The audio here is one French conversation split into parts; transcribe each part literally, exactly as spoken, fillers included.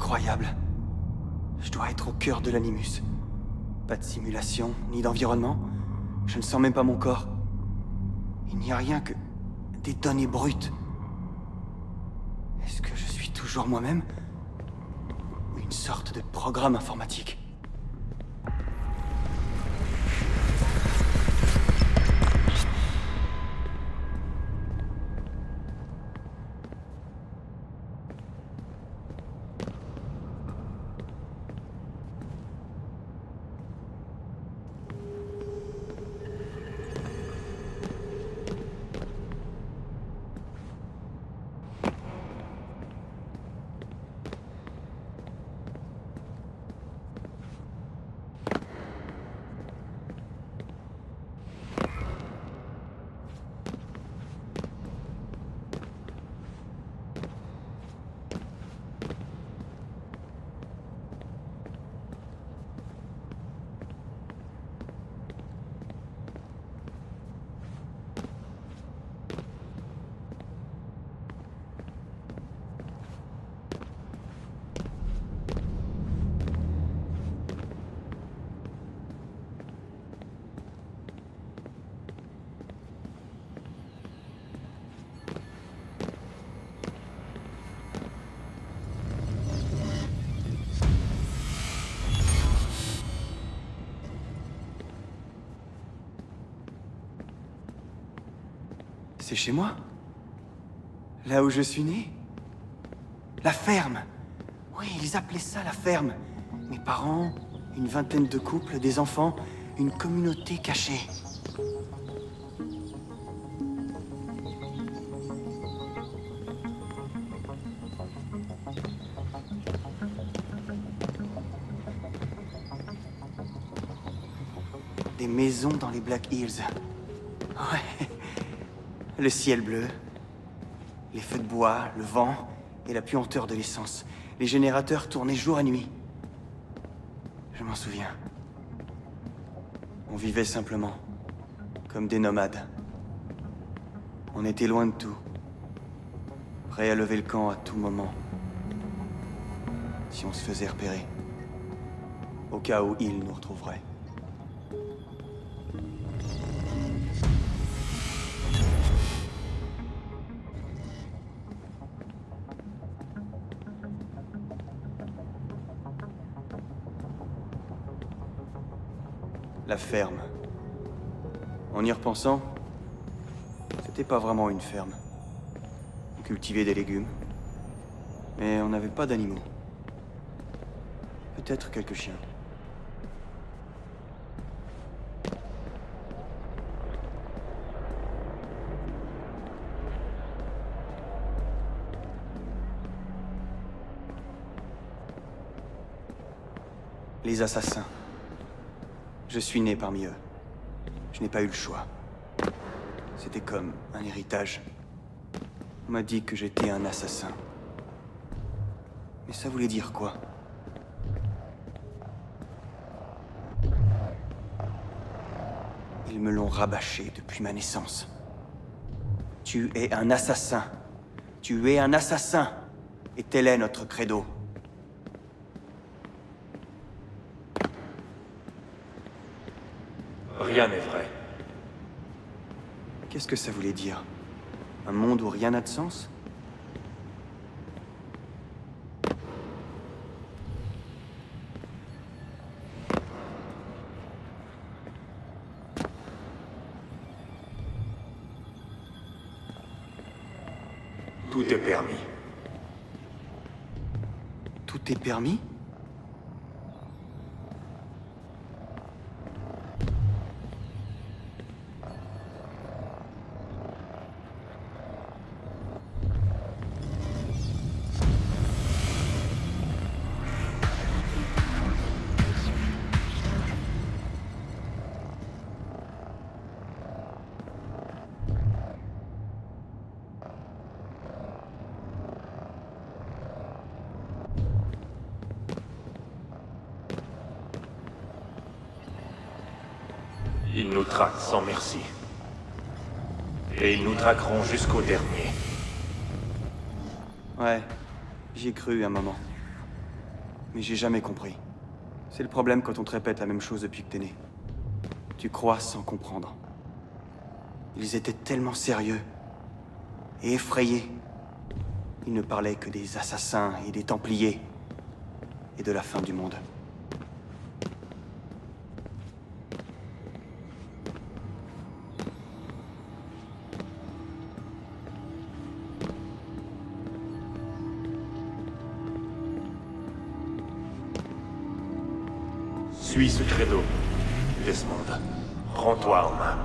Incroyable. Je dois être au cœur de l'Animus. Pas de simulation, ni d'environnement. Je ne sens même pas mon corps. Il n'y a rien que des données brutes. Est-ce que je suis toujours moi-même? Ou une sorte de programme informatique? C'est chez moi? Là où je suis né? La ferme! Oui, ils appelaient ça la ferme. Mes parents, une vingtaine de couples, des enfants, une communauté cachée. Des maisons dans les Black Hills. Ouais. Le ciel bleu, les feux de bois, le vent et la puanteur de l'essence. Les générateurs tournaient jour et nuit. Je m'en souviens. On vivait simplement, comme des nomades. On était loin de tout, prêts à lever le camp à tout moment, si on se faisait repérer, au cas où ils nous retrouveraient. La ferme. En y repensant, c'était pas vraiment une ferme. On cultivait des légumes, mais on n'avait pas d'animaux. Peut-être quelques chiens. Les assassins. Je suis né parmi eux. Je n'ai pas eu le choix. C'était comme un héritage. On m'a dit que j'étais un assassin. Mais ça voulait dire quoi? Ils me l'ont rabâché depuis ma naissance. Tu es un assassin. Tu es un assassin. Et tel est notre credo. Rien n'est vrai. Qu'est-ce que ça voulait dire? Un monde où rien n'a de sens? Tout est permis. Tout est permis? Ils nous traquent sans merci. Et ils nous traqueront jusqu'au dernier. Ouais, j'y ai cru un moment. Mais j'ai jamais compris. C'est le problème quand on te répète la même chose depuis que t'es né. Tu crois sans comprendre. Ils étaient tellement sérieux et effrayés. Ils ne parlaient que des assassins et des Templiers et de la fin du monde. Suis ce credo. Desmond, prends-toi en main.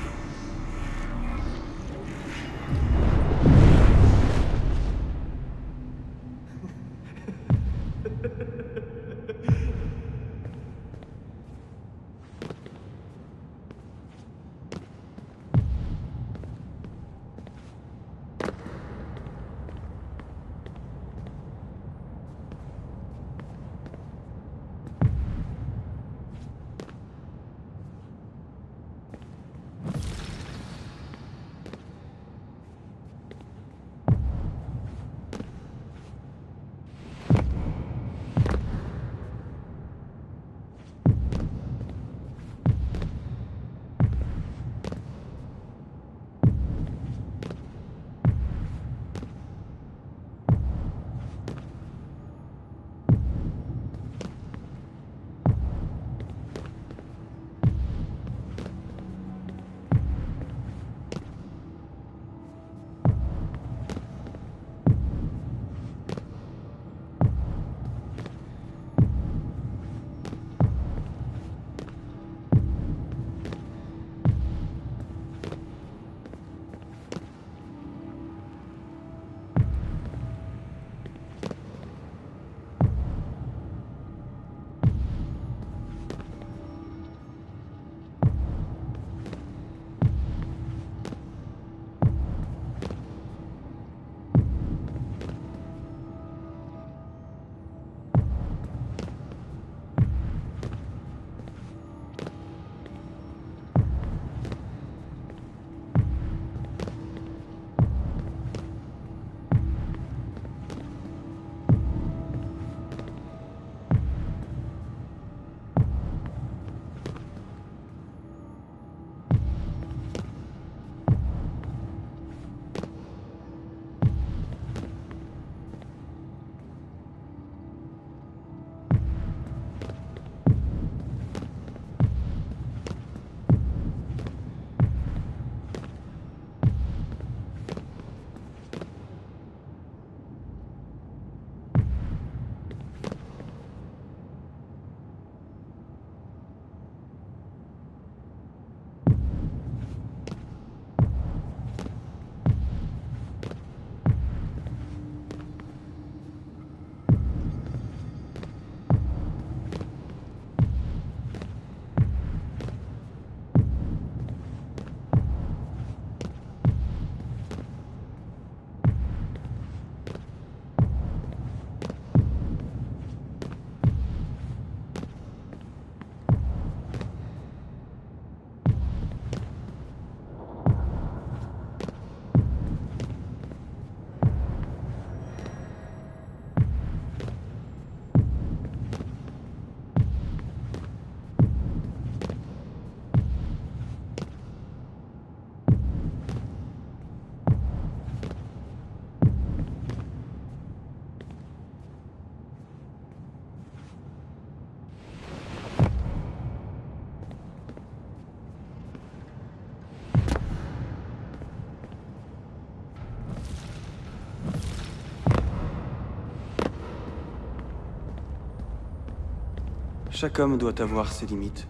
Chaque homme doit avoir ses limites.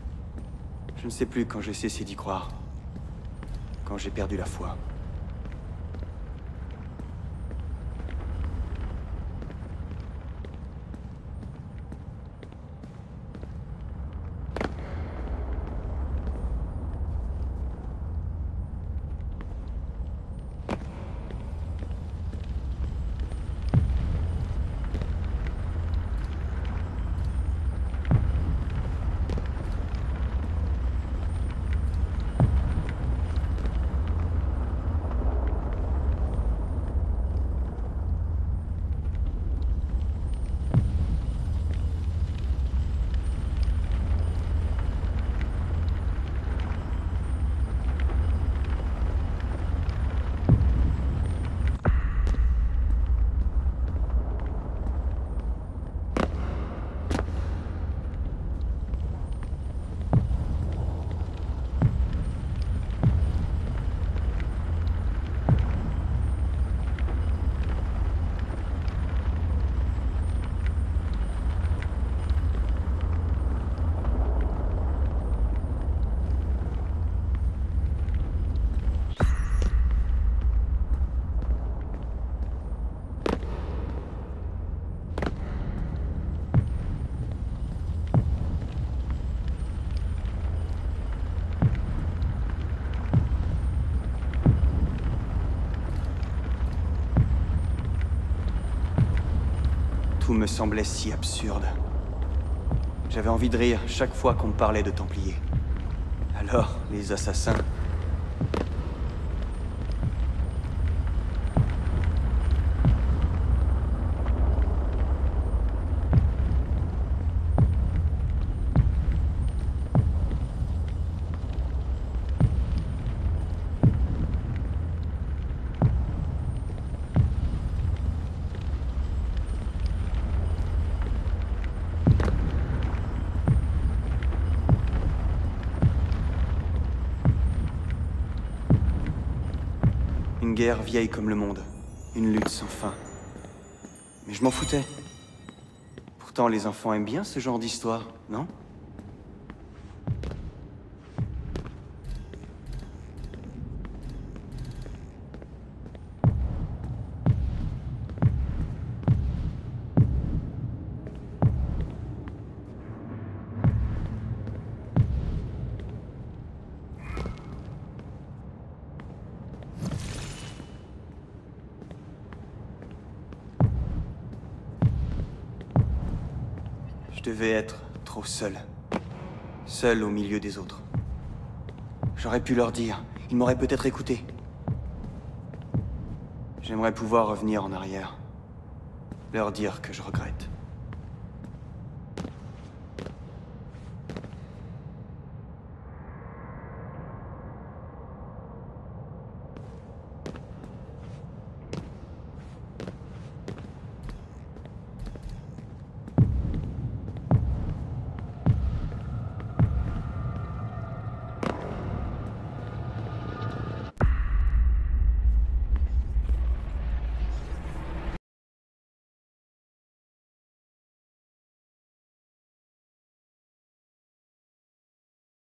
Je ne sais plus quand j'ai cessé d'y croire. Quand j'ai perdu la foi. Tout me semblait si absurde. J'avais envie de rire chaque fois qu'on me parlait de Templiers. Alors, les assassins... Une guerre vieille comme le monde. Une lutte sans fin. Mais je m'en foutais. Pourtant, les enfants aiment bien ce genre d'histoire, non? Je devais être trop seul. Seul au milieu des autres. J'aurais pu leur dire. Ils m'auraient peut-être écouté. J'aimerais pouvoir revenir en arrière. Leur dire que je regrette.